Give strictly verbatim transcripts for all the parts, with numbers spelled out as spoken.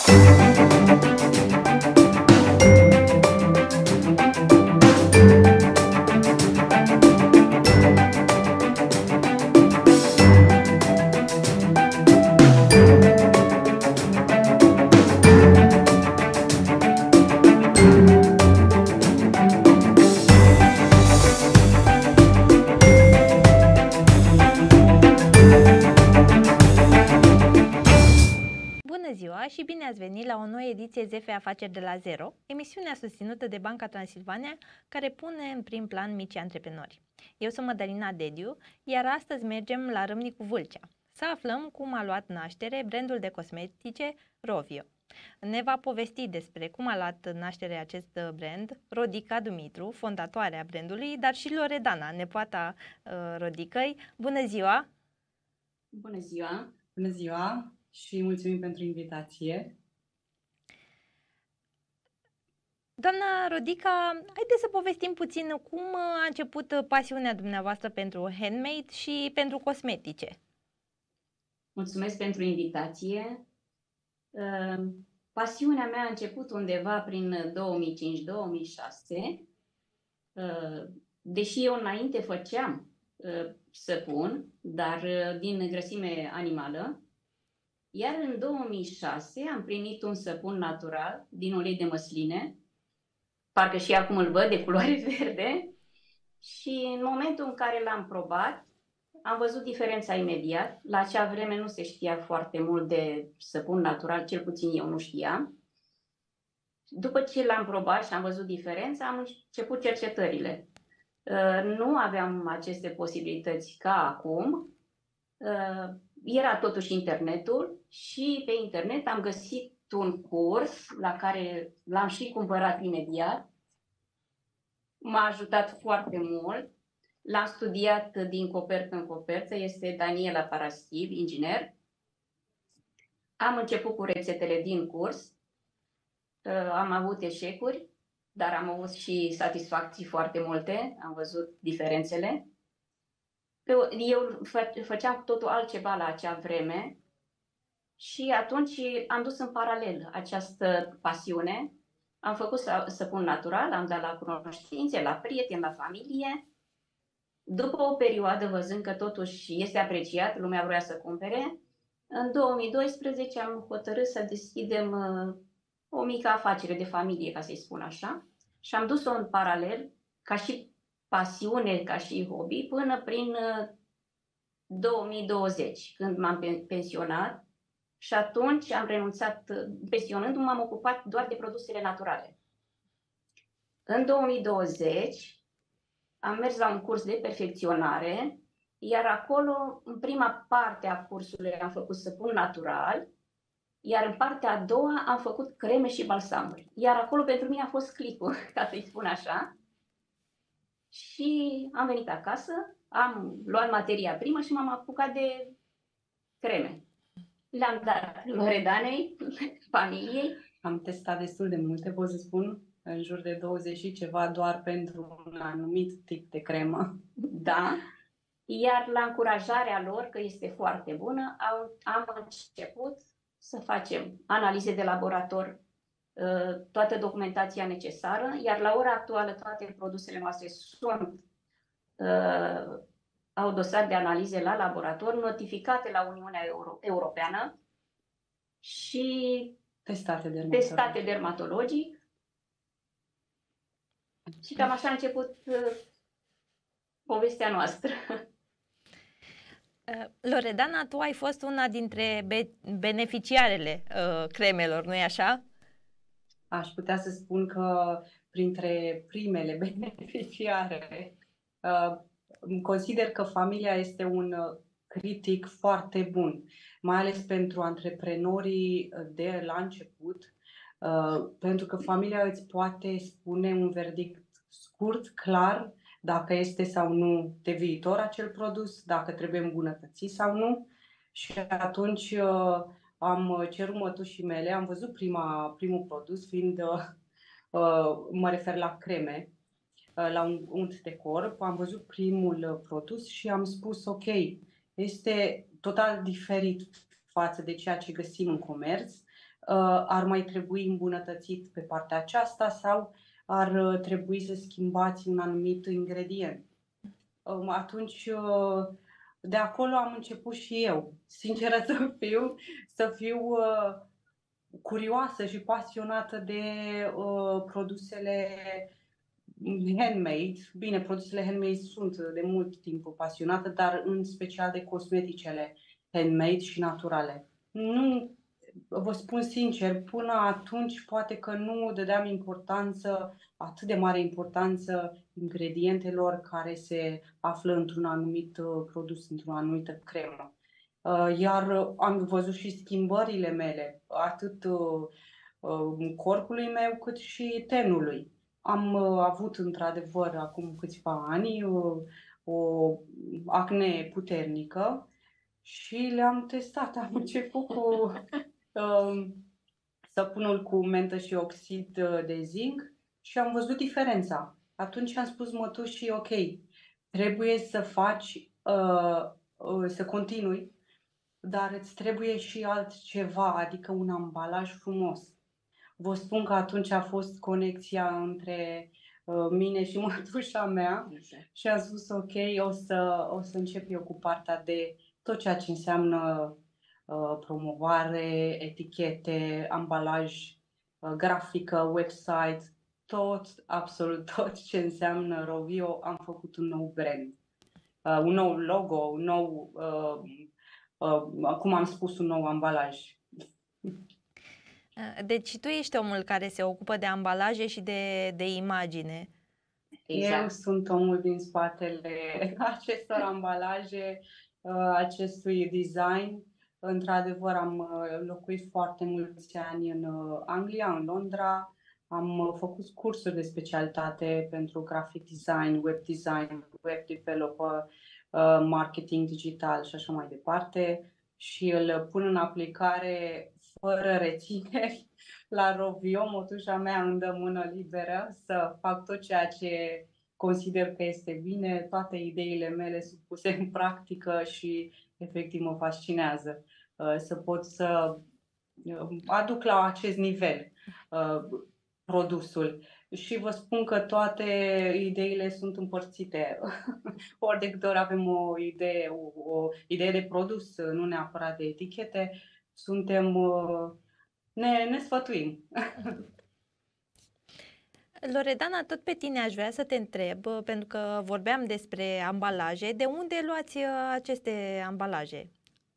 Și bine ați venit la o nouă ediție Z F Afaceri de la Zero, emisiunea susținută de Banca Transilvania, care pune în prim plan micii antreprenori. Eu sunt Mădălina Dediu, iar astăzi mergem la Râmnicu Vâlcea să aflăm cum a luat naștere brandul de cosmetice Rovio. Ne va povesti despre cum a luat naștere acest brand Rodica Dumitru, fondatoarea brandului, dar și Loredana, nepoata uh, Rodicăi. Bună ziua! Bună ziua! Bună ziua! Și mulțumim pentru invitație. Doamna Rodica, haideți să povestim puțin cum a început pasiunea dumneavoastră pentru handmade și pentru cosmetice. Mulțumesc pentru invitație. Pasiunea mea a început undeva prin două mii cinci două mii șase. Deși eu înainte făceam săpun, dar din grăsime animală. Iar în două mii șase am primit un săpun natural din ulei de măsline, parcă și acum îl văd, de culoare verde, și în momentul în care l-am probat, am văzut diferența imediat. La acea vreme nu se știa foarte mult de săpun natural, cel puțin eu nu știam. După ce l-am probat și am văzut diferența, am început cercetările. Nu aveam aceste posibilități ca acum. Era totuși internetul și pe internet am găsit un curs la care l-am și cumpărat imediat. M-a ajutat foarte mult. L-am studiat din copertă în copertă. Este Daniela Paraschiv, inginer. Am început cu rețetele din curs. Am avut eșecuri, dar am avut și satisfacții foarte multe. Am văzut diferențele. Eu făceam totul altceva la acea vreme și atunci am dus în paralel această pasiune. Am făcut săpun natural, am dat la cunoștințe, la prieteni, la familie. După o perioadă, văzând că totuși este apreciat, lumea vrea să cumpere, în două mii doisprezece am hotărât să deschidem o mică afacere de familie, ca să-i spun așa, și am dus-o în paralel, ca și pasiune, ca și hobby, până prin două mii douăzeci, când m-am pensionat și atunci am renunțat, pensionându-mă, m-am ocupat doar de produsele naturale. În două mii douăzeci am mers la un curs de perfecționare, iar acolo, în prima parte a cursului, am făcut săpun natural, iar în partea a doua am făcut creme și balsamuri. Iar acolo pentru mine a fost clipul, ca să-i spun așa. Și am venit acasă, am luat materia primă și m-am apucat de creme. Le-am dat Loredanei, familiei. Am testat destul de multe, pot să spun, în jur de douăzeci și ceva, doar pentru un anumit tip de cremă. Da, iar la încurajarea lor, că este foarte bună, am început să facem analize de laborator, toată documentația necesară, iar la ora actuală toate produsele noastre sunt, uh, au dosar de analize la laborator, notificate la Uniunea Euro Europeană și testate dermatologic. testate dermatologic. Și cam așa a început uh, povestea noastră. Loredana, tu ai fost una dintre be beneficiarele uh, cremelor, nu-i așa? Aș putea să spun că printre primele beneficiare, uh, consider că familia este un critic foarte bun, mai ales pentru antreprenorii de la început, uh, pentru că familia îți poate spune un verdict scurt, clar, dacă este sau nu de viitor acel produs, dacă trebuie îmbunătățit sau nu. Și atunci uh, am cerut mătușii mele, am văzut prima, primul produs, fiind, uh, uh, mă refer la creme, uh, la un unt de corp, am văzut primul produs și am spus ok, este total diferit față de ceea ce găsim în comerț. ar mai trebui îmbunătățit pe partea aceasta sau ar trebui să schimbați un anumit ingredient. Atunci, de acolo am început și eu, sinceră să fiu, să fiu curioasă și pasionată de produsele handmade. Bine, produsele handmade sunt de mult timp pasionată, dar în special de cosmeticele handmade și naturale. Nu, vă spun sincer, până atunci poate că nu dădeam importanță, atât de mare importanță ingredientelor care se află într-un anumit produs, într-o anumită cremă. Iar am văzut și schimbările mele, atât corpului meu cât și tenului. Am avut într-adevăr acum câțiva ani o acne puternică și le-am testat. Am început cu uh, săpunul cu mentă și oxid de zinc și am văzut diferența. Atunci am spus mătușii, ok, trebuie să faci, uh, uh, să continui, dar îți trebuie și altceva, adică un ambalaj frumos. Vă spun că atunci a fost conexia între uh, mine și mătușa mea exact. Și am spus ok, o să, o să încep eu cu partea de tot ceea ce înseamnă uh, promovare, etichete, ambalaj, uh, grafică, website, tot, absolut tot ce înseamnă Rovio, am făcut un nou brand, uh, un nou logo, un nou, uh, uh, cum am spus, un nou ambalaj. Deci tu ești omul care se ocupă de ambalaje și de, de imagine. Exact. Eu sunt omul din spatele acestor ambalaje, acestui design. Într-adevăr, am locuit foarte mulți ani în Anglia, în Londra. Am făcut cursuri de specialitate pentru graphic design, web design, web developer, marketing digital și așa mai departe. Și îl pun în aplicare fără rețineri la Rovio. Mătușa mea îmi dă mână liberă să fac tot ceea ce consider că este bine. Toate ideile mele sunt puse în practică și efectiv mă fascinează să pot să aduc la acest nivel produsul. Și vă spun că toate ideile sunt împărțite. Ori de câte ori avem o idee, o, o idee de produs, nu neapărat de etichete, suntem, ne, ne sfătuim. Loredana, tot pe tine aș vrea să te întreb, pentru că vorbeam despre ambalaje. De unde luați aceste ambalaje?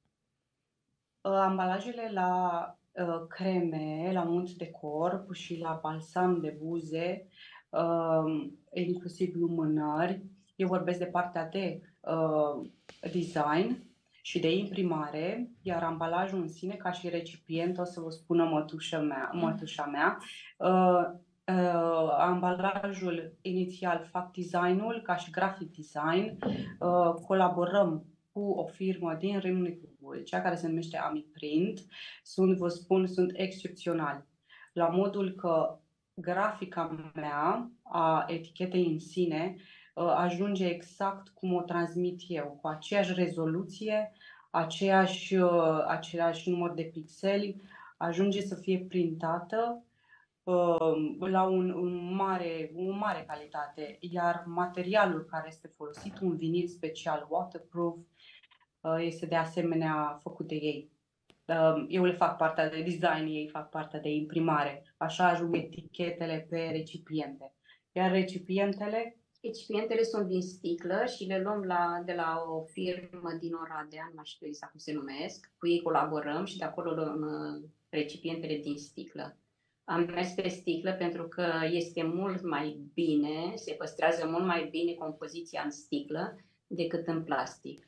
Ambalajele la uh, creme, la unți de corp și la balsam de buze, uh, inclusiv lumânări. Eu vorbesc de partea de uh, design și de imprimare, iar ambalajul în sine, ca și recipient, o să vă spună mătușa mea, mătușa mea. Uh, uh, ambalajul inițial fac designul, ca și graphic design. Uh, colaborăm cu o firmă din Râmnicu Vâlcea, care se numește AmiPrint. Sunt, vă spun, sunt excepționali. La modul că grafica mea a etichetei în sine ajunge exact cum o transmit eu, cu aceeași rezoluție, aceeași, același număr de pixeli, ajunge să fie printată la un, un mare, o mare calitate, iar materialul care este folosit, un vinil special waterproof, este de asemenea făcut de ei. Eu le fac partea de design, ei fac partea de imprimare. Așa ajung etichetele pe recipiente. Iar recipientele? Recipientele sunt din sticlă și le luăm la, de la o firmă din Oradea, nu mai știu exact cum se numesc. Cu ei colaborăm și de acolo luăm recipientele din sticlă. Am mers pe sticlă pentru că este mult mai bine, se păstrează mult mai bine compoziția în sticlă decât în plastic.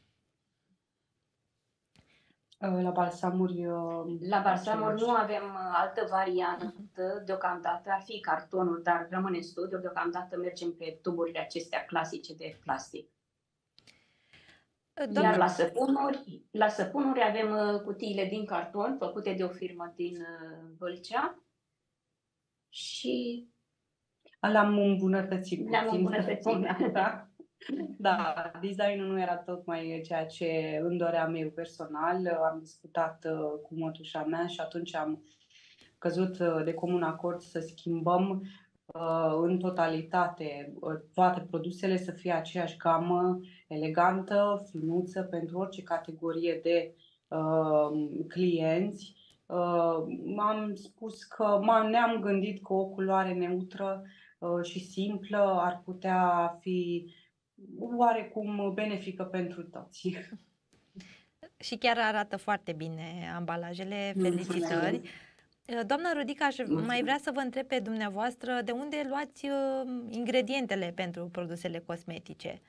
La balsamuri... La balsamuri nu avem altă variantă deocamdată, ar fi cartonul, dar rămâne în studiu, deocamdată mergem pe tuburile acestea clasice de plastic. Doamne... Iar la săpunuri, la săpunuri avem cutiile din carton, făcute de o firmă din Vâlcea și... L-am îmbunătățit. Le-am îmbunătățit, da. Da, designul nu era tocmai ceea ce îmi doream eu personal. Am discutat cu mătușa mea și atunci am căzut de comun acord să schimbăm în totalitate toate produsele să fie aceeași gamă, elegantă, finuță pentru orice categorie de uh, clienți. Uh, am spus că ne-am gândit că o culoare neutră uh, și simplă ar putea fi oarecum benefică pentru toți. Și chiar arată foarte bine ambalajele, felicitări. Doamna Rudica, aș mai vrea să vă întreb pe dumneavoastră de unde luați ingredientele pentru produsele cosmetice?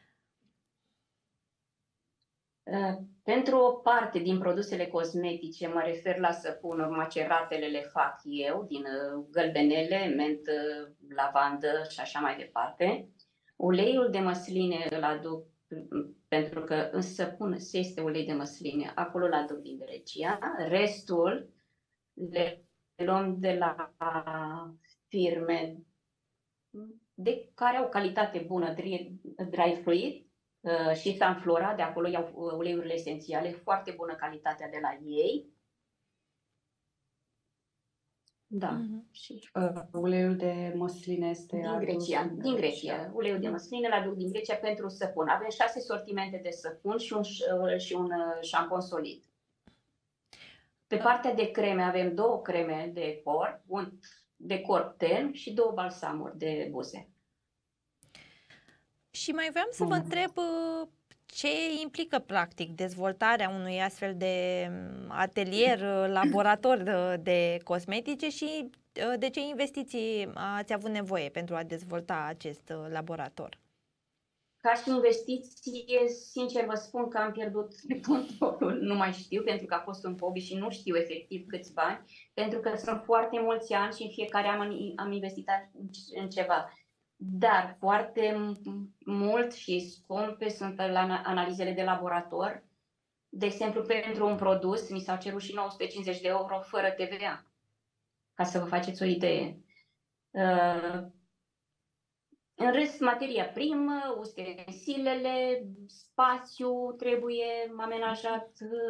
Pentru o parte din produsele cosmetice, mă refer la săpunuri, maceratele le fac eu, din gălbenele, mentă, lavandă și așa mai departe. Uleiul de măsline îl aduc, pentru că în săpun se este ulei de măsline, acolo îl aduc din Grecia. Restul le luăm de la firme de care au calitate bună, dry, dry fruit, Uh, și Sanflora, de acolo iau uleiurile esențiale, foarte bună calitatea de la ei. Da. Mm-hmm. Și uh, uleiul de măsline este din Grecia. Din, din Grecia. Grecia. Uleiul de măsline îl aduc din Grecia pentru săpun. Avem șase sortimente de săpun și un, uh, și un uh, șampon solid. Pe partea de creme avem două creme de corp, un de corp ten și două balsamuri de buze. Și mai vreau să vă întreb ce implică practic dezvoltarea unui astfel de atelier, laborator de, de cosmetice și de ce investiții ați avut nevoie pentru a dezvolta acest laborator? Ca și investiție, sincer vă spun că am pierdut controlul, nu mai știu, pentru că a fost un hobby și nu știu efectiv câți bani, pentru că sunt foarte mulți ani și în fiecare an am investit în ceva. Dar foarte mult și scumpe sunt la analizele de laborator. De exemplu, pentru un produs mi s-au cerut și nouă sute cincizeci de euro fără T V A, ca să vă faceți o idee. În rest, materia primă, ustensilele, spațiu trebuie amenajat.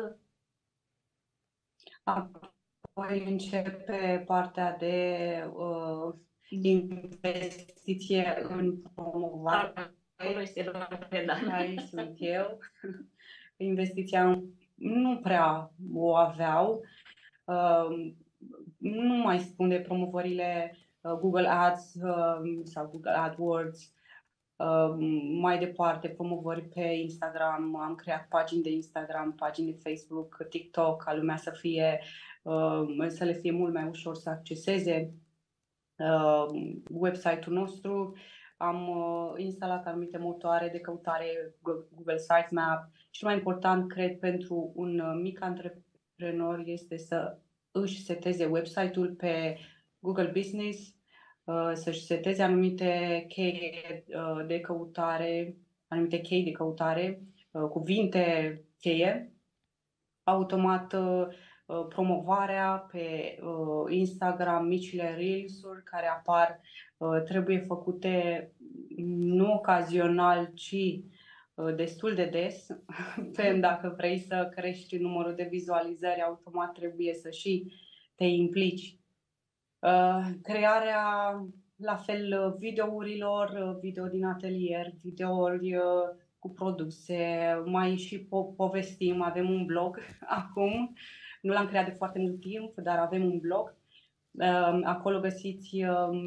Apoi începe partea de uh, investiție în promovare. Aici sunt eu. Investiția nu prea o aveau. Uh, nu mai spun de promovările uh, Google Ads uh, sau Google AdWords. Uh, mai departe, promovări pe Instagram. Am creat pagini de Instagram, pagini de Facebook, TikTok, ca lumea să fie, uh, să le fie mult mai ușor să acceseze uh, website-ul nostru. Am uh, instalat anumite motoare de căutare, Google Sitemap. Cel mai important, cred, pentru un uh, mic antreprenor este să își seteze website-ul pe Google Business, uh, să-și seteze anumite cheie uh, de căutare, anumite chei de căutare, uh, cuvinte cheie, automat uh, promovarea pe uh, Instagram, micile Reels-uri care apar, uh, trebuie făcute nu ocazional, ci uh, destul de des, pentru dacă vrei să crești numărul de vizualizări, automat trebuie să și te implici. Uh, crearea, la fel, videourilor, video din atelier, videouri uh, cu produse, mai și po- povestim, avem un blog acum. Nu l-am creat de foarte mult timp, dar avem un blog. Acolo găsiți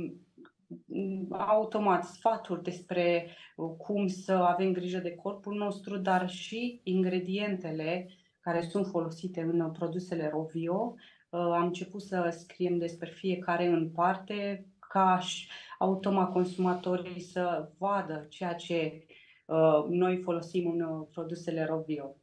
automat sfaturi despre cum să avem grijă de corpul nostru, dar și ingredientele care sunt folosite în produsele Rovio. Am început să scriem despre fiecare în parte, ca și automat consumatorii să vadă ceea ce noi folosim în produsele Rovio.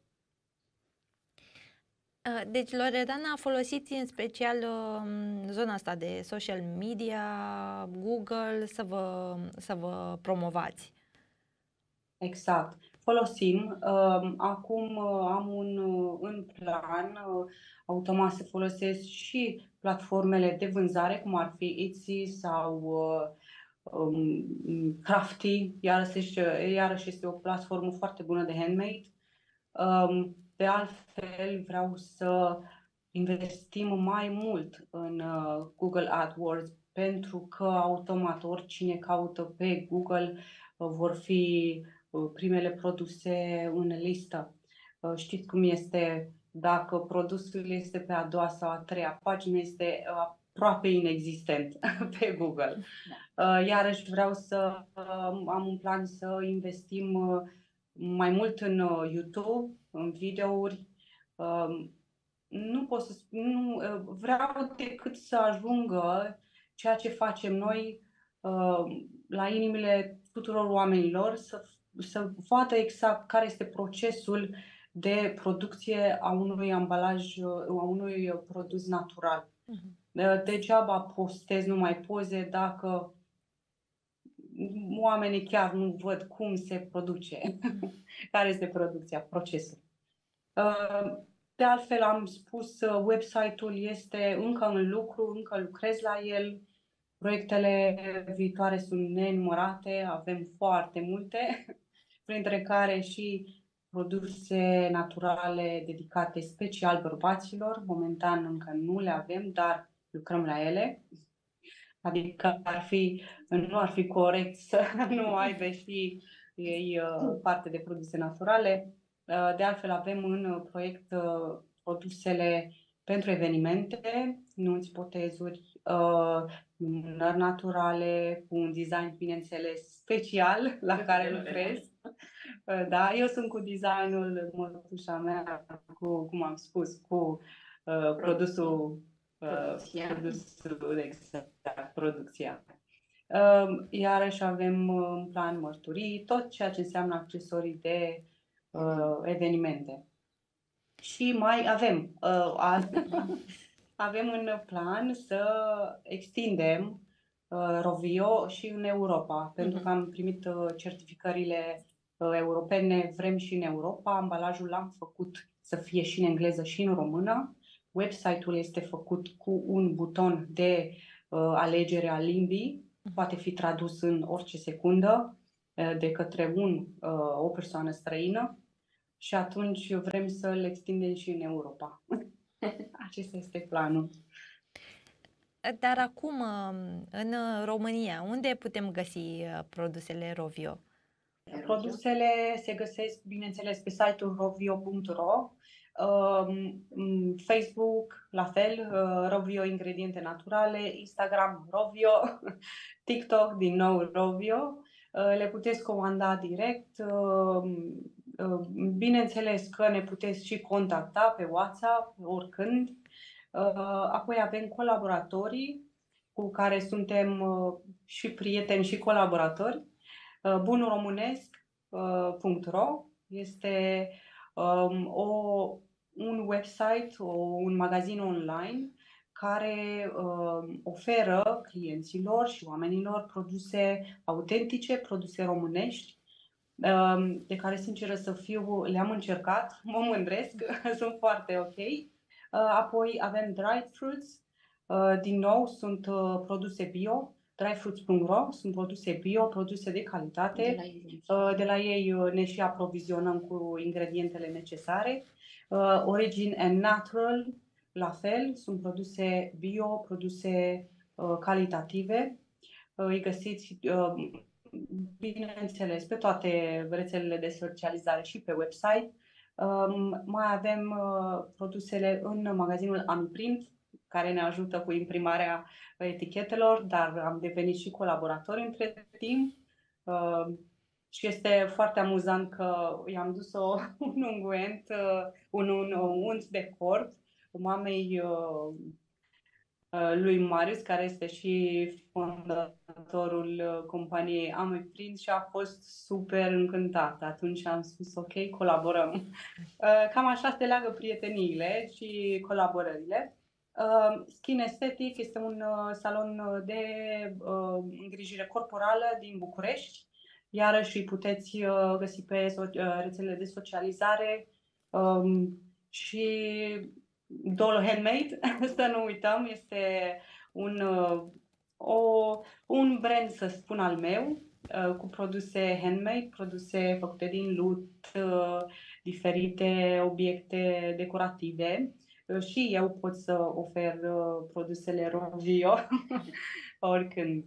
Deci, Loredana, folosiți în special zona asta de social media, Google, să vă, să vă promovați. Exact. Folosim. Acum am un în plan, automat să folosesc și platformele de vânzare, cum ar fi Etsy sau um, Crafty, iarăși, iarăși este o platformă foarte bună de handmade. Um, De altfel, vreau să investim mai mult în uh, Google AdWords pentru că automat oricine caută pe Google uh, vor fi uh, primele produse în listă. Uh, știți cum este, dacă produsul este pe a doua sau a treia pagină, este uh, aproape inexistent pe Google. Uh, iarăși vreau să uh, am un plan să investim uh, mai mult în uh, YouTube, în videouri. Uh, nu pot să spun, nu, uh, vreau decât să ajungă ceea ce facem noi uh, la inimile tuturor oamenilor, să, să vadă exact care este procesul de producție a unui ambalaj, a unui produs natural. Uh-huh. Degeaba postez numai poze dacă oamenii chiar nu văd cum se produce, care este producția, procesul. De altfel, am spus, website-ul este încă în lucru, încă lucrez la el. Proiectele viitoare sunt nenumărate, avem foarte multe, printre care și produse naturale dedicate special bărbaților. Momentan încă nu le avem, dar lucrăm la ele. Adică ar fi, nu ar fi corect să nu aibă și ei parte de produse naturale. De altfel, avem în proiect produsele pentru evenimente, nunți, botezuri, lumânări naturale, cu un design, bineînțeles, special la care lucrez. Da, eu sunt cu designul, mătușa mea, cu, cum am spus, cu uh, produsul, uh, produsul, exact, producția. Uh, iarăși avem în plan mărturii, tot ceea ce înseamnă accesorii de uh, evenimente. Și mai avem, uh, avem în plan să extindem uh, Rovio și în Europa, pentru că am primit uh, certificările europene, vrem și în Europa. Ambalajul l-am făcut să fie și în engleză și în română. Website-ul este făcut cu un buton de uh, alegere a limbii. Poate fi tradus în orice secundă uh, de către un, uh, o persoană străină și atunci vrem să-l extindem și în Europa. Acesta este planul. Dar acum, în România, unde putem găsi produsele Rovio? Produsele se găsesc, bineînțeles, pe site-ul rovio punct ro, Facebook, la fel, Rovio Ingrediente Naturale, Instagram Rovio, TikTok, din nou Rovio. Le puteți comanda direct. Bineînțeles că ne puteți și contacta pe WhatsApp, oricând. Apoi avem colaboratorii cu care suntem și prieteni și colaboratori. bunul românesc punct ro este um, o, un website, o, un magazin online care um, oferă clienților și oamenilor produse autentice, produse românești, um, de care, sinceră să fiu, le-am încercat, mă mândresc, sunt foarte ok. Uh, apoi avem dried fruits, uh, din nou sunt uh, produse bio. dry fruits punct ro sunt produse bio, produse de calitate. De la ei, de la ei ne și aprovizionăm cu ingredientele necesare. Origin and Natural, la fel, sunt produse bio, produse calitative. Îi găsiți, bineînțeles, pe toate rețelele de socializare și pe website. Mai avem produsele în magazinul AmiPrint, care ne ajută cu imprimarea etichetelor, dar am devenit și colaboratori între timp. Uh, și este foarte amuzant că i-am dus o, un unguent, uh, un, un, un unt de cort mamei uh, lui Marius, care este și fondatorul companiei AmiPrint și a fost super încântat. Atunci am spus ok, colaborăm. Uh, cam așa se leagă prieteniile și colaborările. Uh, Skin Aesthetic este un uh, salon de uh, îngrijire corporală din București. Iarăși îi puteți uh, găsi pe so- uh, rețelele de socializare um, și Dolo Handmade, să nu uităm, este un, uh, o, un brand, să spun, al meu, uh, cu produse handmade, produse făcute din lut, uh, diferite obiecte decorative. și eu pot să ofer produsele Rovio oricând.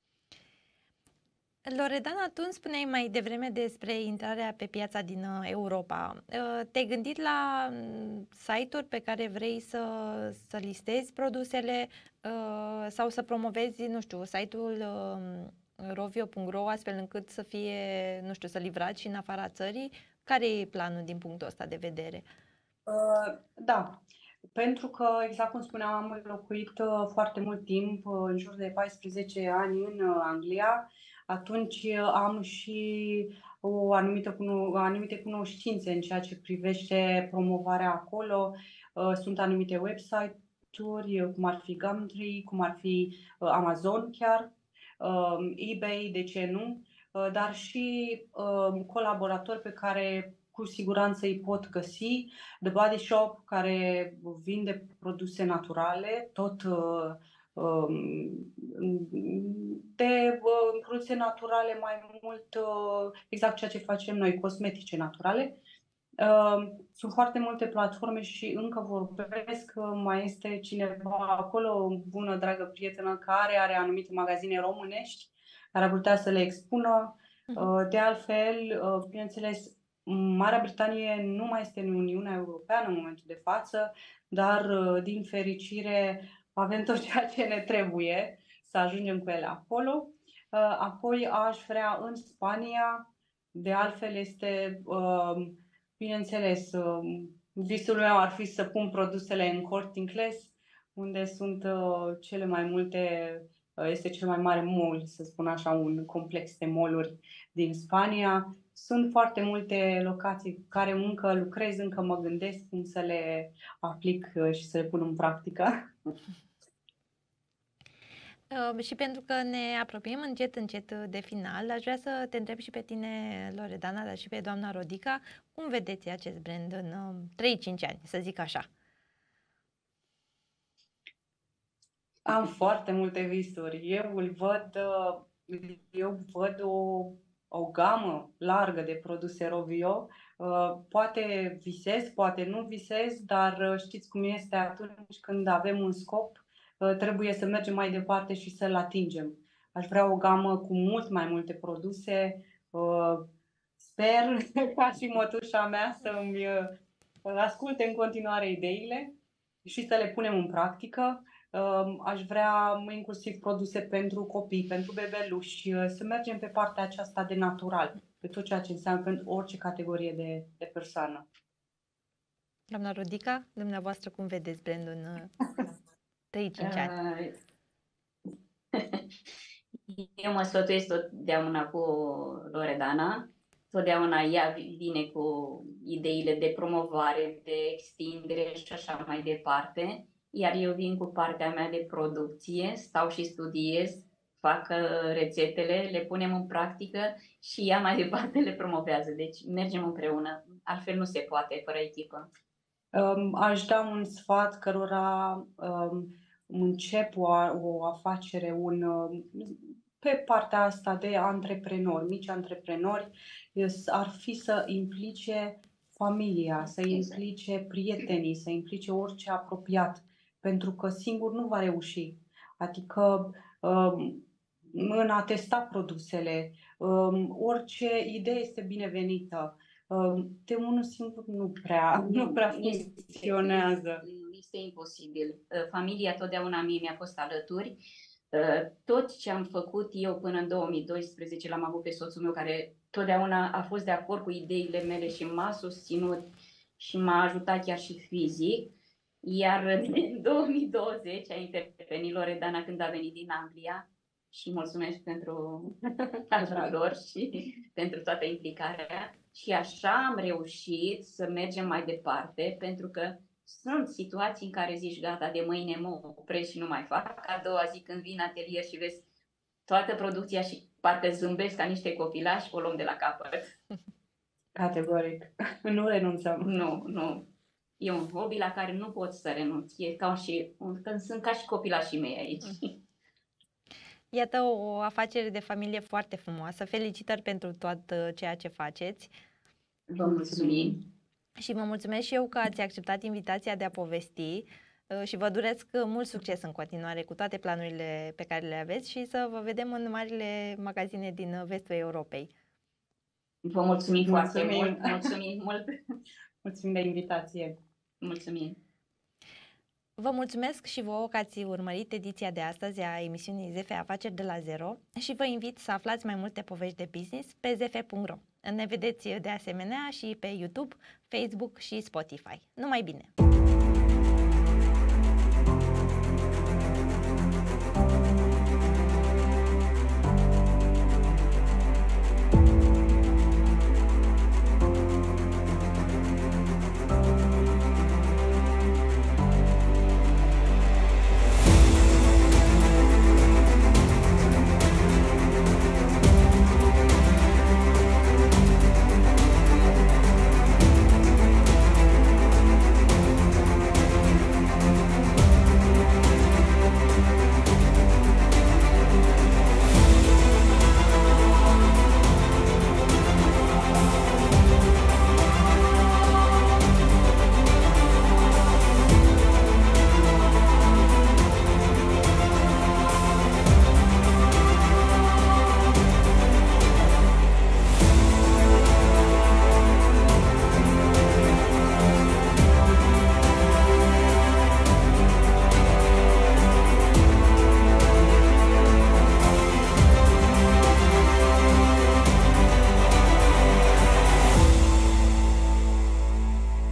Loredana, tu îmi spuneai mai devreme despre intrarea pe piața din Europa. Te-ai gândit la site-uri pe care vrei să, să listezi produsele sau să promovezi, nu știu, site-ul rovio punct ro astfel încât să fie, nu știu, să livrați și în afara țării? Care e planul din punctul ăsta de vedere? Uh, da, pentru că, exact cum spuneam, am locuit uh, foarte mult timp, uh, în jur de paisprezece ani în uh, Anglia. Atunci uh, am și o anumită cuno- anumite cunoștințe în ceea ce privește promovarea acolo. Uh, sunt anumite website-uri, uh, cum ar fi Gumtree, cum ar fi uh, Amazon chiar, uh, eBay, de ce nu, uh, dar și uh, colaboratori pe care cu siguranță îi pot găsi. The Body Shop, care vinde produse naturale, tot uh, de uh, produse naturale, mai mult uh, exact ceea ce facem noi, cosmetice naturale. Uh, sunt foarte multe platforme și încă vorbesc, mai este cineva acolo, o bună, dragă prietenă, care are anumite magazine românești, care ar putea să le expună. Uh, de altfel, uh, bineînțeles, Marea Britanie nu mai este în Uniunea Europeană în momentul de față, dar, din fericire, avem tot ceea ce ne trebuie să ajungem cu ele acolo. Apoi aș vrea în Spania, de altfel este, bineînțeles, visul meu ar fi să pun produsele în Corte Inglés, unde sunt cele mai multe, este cel mai mare mall, să spun așa, un complex de mall-uri din Spania. Sunt foarte multe locații cu care încă lucrez, încă mă gândesc cum să le aplic și să le pun în practică. Uh, și pentru că ne apropiem încet, încet de final, aș vrea să te întreb și pe tine, Loredana, dar și pe doamna Rodica, cum vedeți acest brand în uh, trei cinci ani, să zic așa? Am foarte multe visuri. Eu îl văd, eu văd o, o gamă largă de produse Rovio. Poate visez, poate nu visez, dar știți cum este atunci când avem un scop, trebuie să mergem mai departe și să-l atingem. Aș vrea o gamă cu mult mai multe produse. Sper ca și mătușa mea să-mi asculte în continuare ideile și să le punem în practică. Aș vrea inclusiv produse pentru copii, pentru bebeluși, să mergem pe partea aceasta de natural, pe tot ceea ce înseamnă pentru orice categorie de, de persoană. Doamna Rodica, dumneavoastră cum vedeți brandul în trei cinci ani? Eu mă sfătuiesc totdeauna cu Loredana. Totdeauna ea vine cu ideile de promovare, de extindere și așa mai departe. Iar eu vin cu partea mea de producție, stau și studiez, fac rețetele, le punem în practică și ea mai departe le promovează. Deci mergem împreună, altfel nu se poate fără echipă. Aș da un sfat cărora încep o, o afacere, un, pe partea asta de antreprenori, mici antreprenori, ar fi să implice familia, să implice prietenii, să implice orice apropiat, pentru că singur nu va reuși. Adică în a testa produsele, orice idee este binevenită. De unul singur nu prea, nu, nu prea funcționează. Este, este imposibil. Familia totdeauna mie mi-a fost alături. Tot ce am făcut eu până în două mii doisprezece l-am avut pe soțul meu, care totdeauna a fost de acord cu ideile mele și m-a susținut și m-a ajutat chiar și fizic. Iar în două mii douăzeci a intervenit Loredana când a venit din Anglia și mulțumesc pentru ajutor și pentru toată implicarea. Și așa am reușit să mergem mai departe, pentru că sunt situații în care zici, gata, de mâine mă opresc și nu mai fac. A doua zi când vin în atelier și vezi toată producția și parcă zâmbesc ca niște copilași, o luăm de la capăt. Categoric. Nu renunțăm. Nu, nu. E un hobby la care nu pot să renunț. E ca și, când sunt ca și copilașii mei aici. Iată o afacere de familie foarte frumoasă. Felicitări pentru tot ceea ce faceți. Vă mulțumim. și vă mulțumesc și eu că ați acceptat invitația de a povesti și vă doresc mult succes în continuare cu toate planurile pe care le aveți și să vă vedem în marile magazine din vestul Europei. Vă mulțumim, Mulțumim. foarte mult. Mulțumim mult. Mulțumim de invitație. Mulțumim. Vă mulțumesc și vouă că ați urmărit ediția de astăzi a emisiunii Z F Afaceri de la Zero și vă invit să aflați mai multe povești de business pe z f punct ro. Ne vedeți de asemenea și pe YouTube, Facebook și Spotify. Numai bine!